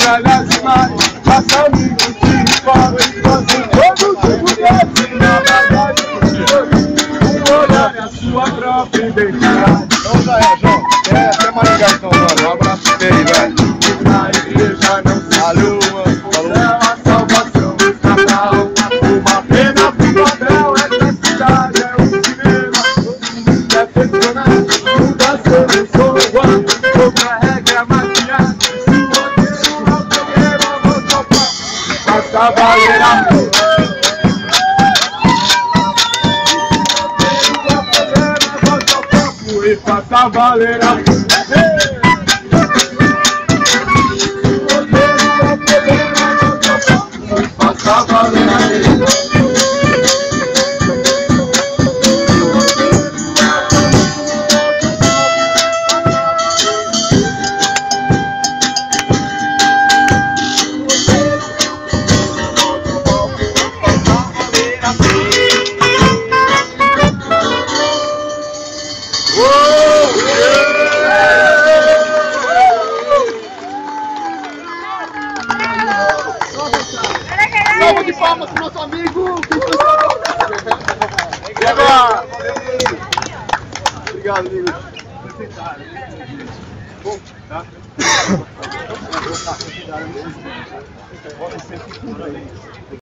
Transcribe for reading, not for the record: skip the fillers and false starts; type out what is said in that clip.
velhas imagens, passa amigos de escola, fazem todo tipo de na bagagem do olhar é a sua própria identidade. Então já é, João. Até Maringá então, mano. Um abraço pra você aí, velho. Na igreja não se Valeu, mano. Falou. a salvação está na alma. Uma pena pro papel, essa cidade é um cinema. Decepcionante, muda solução. Outra regra maquiagem. Se você não é o problema, vou topar. Faça valer a pena. E faça valer a pena. Faça valer a pena. Salva de palmas pro nosso amigo! Obrigado, amigo. Bom, tá?